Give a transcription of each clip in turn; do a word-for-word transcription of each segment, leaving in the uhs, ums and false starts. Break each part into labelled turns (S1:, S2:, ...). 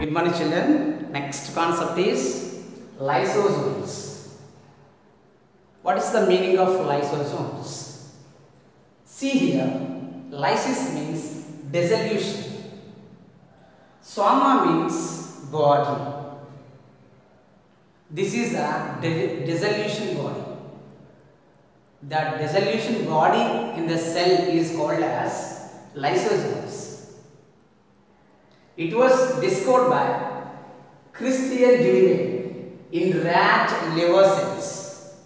S1: Good morning, children. Next concept is lysosomes. What is the meaning of lysosomes? See here, lysis means dissolution. Soma means body. This is a dissolution body. The dissolution body in the cell is called as lysosomes. It was discovered by Christian Dewey in rat liver cells.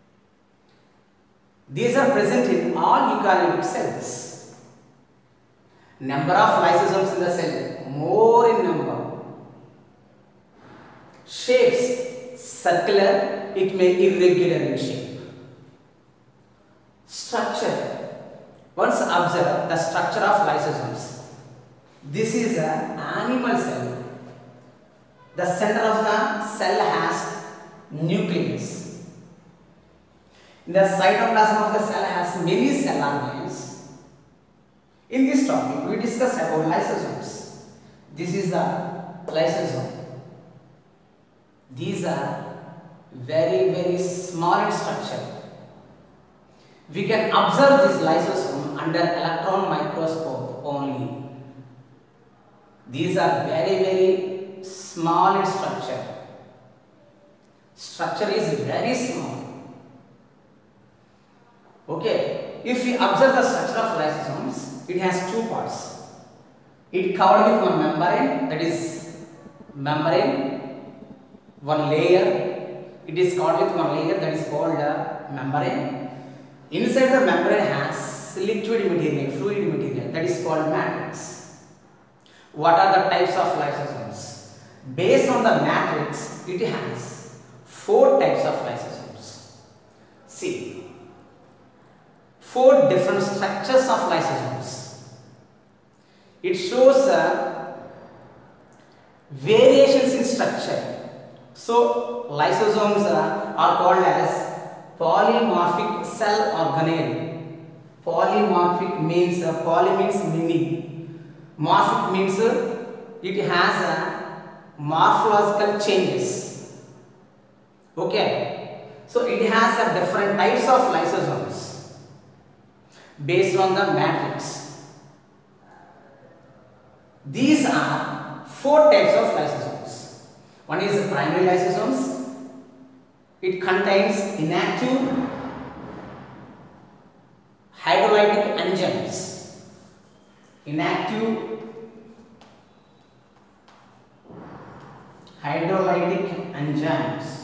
S1: These are present in all eukaryotic cells. Number of lysosomes in the cell, more in number. Shapes, circular, it may irregular in shape. Structure, once observe the structure of lysosomes. This is an animal cell. The center of the cell has nucleus. The cytoplasm of the cell has many cell organelles. In this topic, we discuss about lysosomes. This is the lysosome. These are very, very small in structure. We can observe this lysosome under electron microscope only. These are very, very small in structure. Structure is very small. Okay. If we observe the structure of lysosomes, it has two parts. It covered with one membrane, that is membrane, one layer. It is covered with one layer, that is called a membrane. Inside the membrane has liquid material, fluid material, that is called matrix. What are the types of lysosomes? Based on the matrix, it has four types of lysosomes. See, four different structures of lysosomes. It shows uh, variations in structure. So, lysosomes uh, are called as polymorphic cell organelle. Polymorphic means, uh, poly means many. Morphic means uh, it has uh, morphological changes. Okay. So, it has uh, different types of lysosomes based on the matrix. These are four types of lysosomes. One is primary lysosomes. It contains inactive hydrolytic enzymes. Inactive hydrolytic enzymes.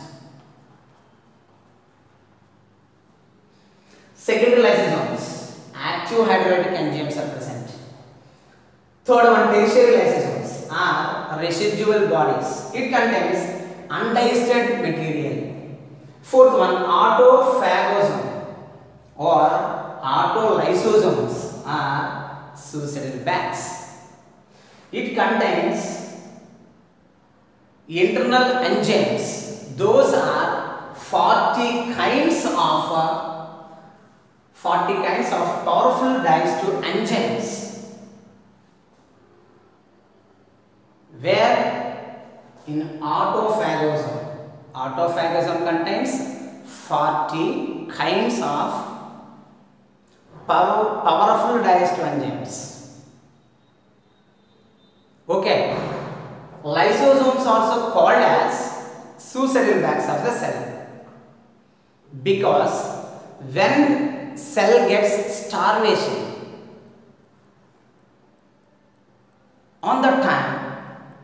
S1: Secondary lysosomes, active hydrolytic enzymes are present. Third one, tertiary lysosomes are residual bodies. It contains undigested material. Fourth one, autophagosome or autolysosomes are suicidal bags. It contains internal enzymes. Those are forty kinds of uh, forty kinds of powerful digestive enzymes. Where in autophagosome, autophagosome contains forty kinds of Power, powerful digestive enzymes. Okay. Lysosomes also called as suicidal bags of the cell, because when cell gets starvation, on that time,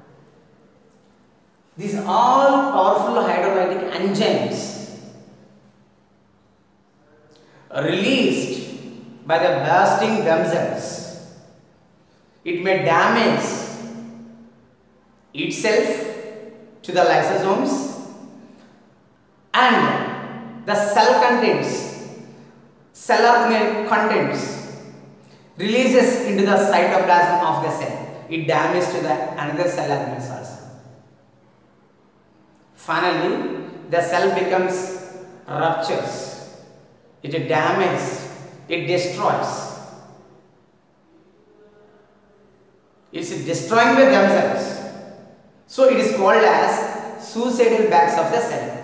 S1: these all powerful hydrolytic enzymes are released by the bursting themselves. It may damage itself to the lysosomes, and the cell contents, cell organelle contents releases into the cytoplasm of the cell. It damages to the another cell organelles also. Finally, the cell becomes ruptures. It damages. It destroys. It's destroying by themselves. So it is called as suicidal bags of the cell.